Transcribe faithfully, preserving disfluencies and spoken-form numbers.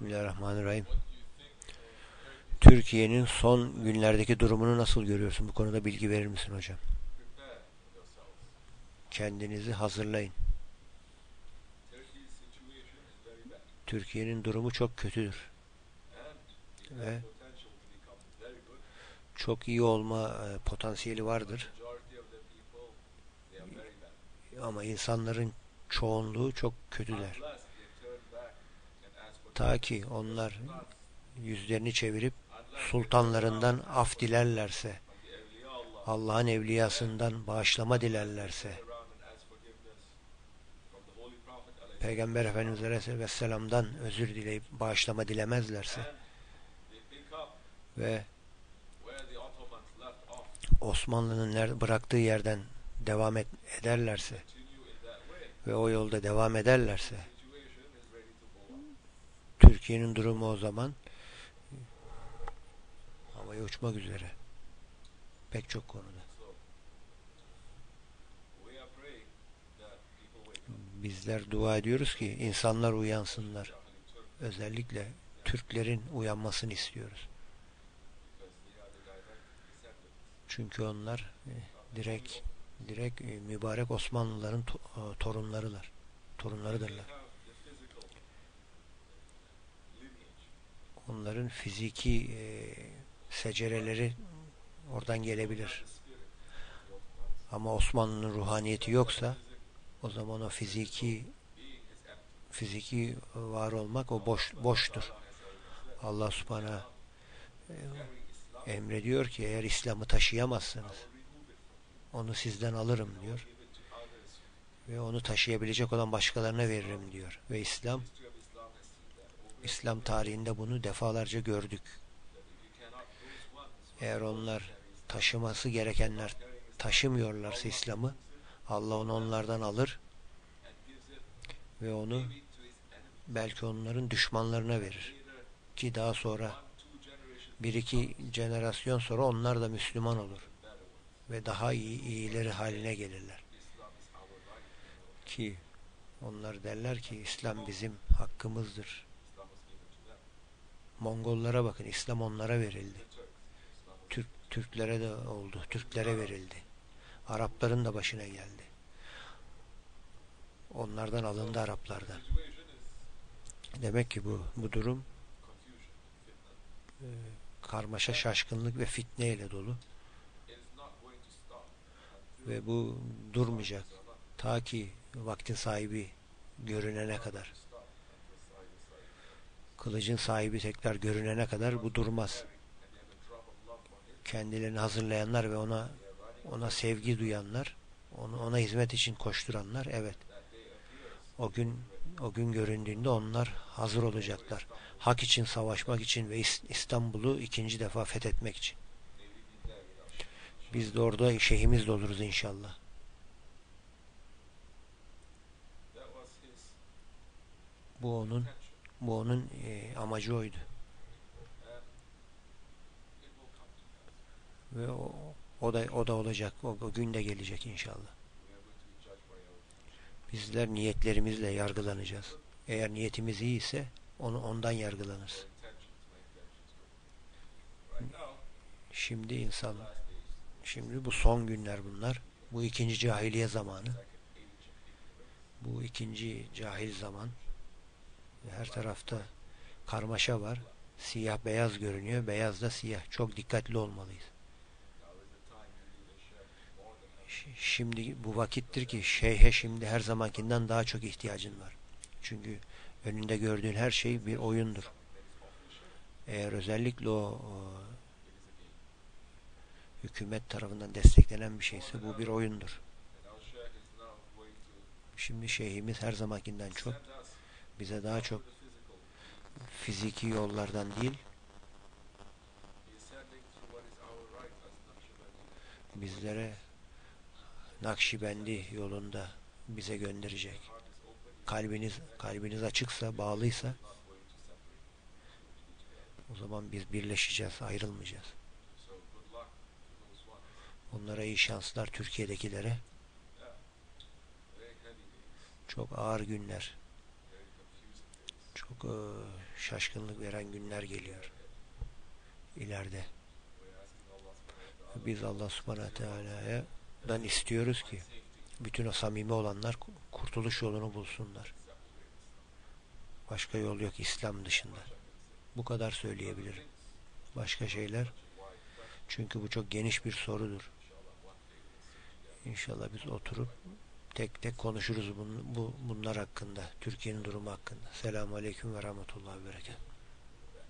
Bismillahirrahmanirrahim. Türkiye'nin son günlerdeki durumunu nasıl görüyorsun? Bu konuda bilgi verir misin hocam? Kendinizi hazırlayın. Türkiye'nin durumu çok kötüdür. Ve çok iyi olma potansiyeli vardır. Ama insanların çoğunluğu çok kötüler. Ta ki onlar yüzlerini çevirip sultanlarından af dilerlerse, Allah'ın evliyasından bağışlama dilerlerse, Peygamber Efendimiz Aleyhisselam'dan özür dileyip bağışlama dilemezlerse ve Osmanlı'nın bıraktığı yerden devam et, ederlerse ve o yolda devam ederlerse, Türkiye'nin durumu o zaman havaya uçmak üzere pek çok konuda. Bizler dua ediyoruz ki insanlar uyansınlar. Özellikle Türklerin uyanmasını istiyoruz. Çünkü onlar direkt direkt mübarek Osmanlıların torunlarılar. Torunlarıdırlar. Onların fiziki e, secereleri oradan gelebilir. Ama Osmanlı'nın ruhaniyeti yoksa o zaman o fiziki fiziki var olmak o boş boştur. Allah Subhanahu e, emrediyor ki eğer İslam'ı taşıyamazsınız onu sizden alırım diyor. Ve onu taşıyabilecek olan başkalarına veririm diyor. Ve İslam İslam tarihinde bunu defalarca gördük. Eğer onlar taşıması gerekenler taşımıyorlarsa İslam'ı, Allah onu onlardan alır ve onu belki onların düşmanlarına verir. Ki daha sonra bir iki jenerasyon sonra onlar da Müslüman olur ve daha iyi iyileri haline gelirler. Ki onlar derler ki İslam bizim hakkımızdır. Mongollara bakın, İslam onlara verildi. Türk Türklere de oldu, Türklere verildi. Arapların da başına geldi. Onlardan alındı, Araplardan. Demek ki bu bu durum e, karmaşa, şaşkınlık ve fitne ile dolu. Ve bu durmayacak. Ta ki vaktin sahibi görünene kadar. Kılıcın sahibi tekrar görünene kadar bu durmaz. Kendilerini hazırlayanlar ve ona ona sevgi duyanlar, onu ona hizmet için koşturanlar, evet. O gün o gün göründüğünde onlar hazır olacaklar. Hak için savaşmak için ve İstanbul'u ikinci defa fethetmek için. Biz de orada şeyhimiz de oluruz inşallah. Bu onun bu onun e, amacı oydu. Ve o, o da o da olacak. O, o gün de gelecek inşallah. Bizler niyetlerimizle yargılanacağız. Eğer niyetimiz iyi ise onu ondan yargılanırız. Şimdi insan şimdi bu son günler bunlar. Bu ikinci cahiliye zamanı. Bu ikinci cahil zaman. Her tarafta karmaşa var. Siyah beyaz görünüyor. Beyaz da siyah. Çok dikkatli olmalıyız. Şimdi bu vakittir ki şeyhe şimdi her zamankinden daha çok ihtiyacın var. Çünkü önünde gördüğün her şey bir oyundur. Eğer özellikle o, o hükümet tarafından desteklenen bir şeyse bu bir oyundur. Şimdi şeyhimiz her zamankinden çok bize daha çok fiziki yollardan değil bizlere Nakşibendi yolunda bize gönderecek. Kalbiniz kalbiniz açıksa, bağlıysa o zaman biz birleşeceğiz, ayrılmayacağız. Onlara iyi şanslar, Türkiye'dekilere. Çok ağır günler. Çok e, şaşkınlık veren günler geliyor ileride. Biz Allah subhanahu teala'dan istiyoruz ki bütün o samimi olanlar kurtuluş yolunu bulsunlar. Başka yol yok İslam dışında. Bu kadar söyleyebilirim. Başka şeyler, çünkü bu çok geniş bir sorudur. İnşallah biz oturup tek tek konuşuruz bun, bu, bunlar hakkında. Türkiye'nin durumu hakkında. Selamun Aleyküm ve Rahmetullahi ve Berekatuhu.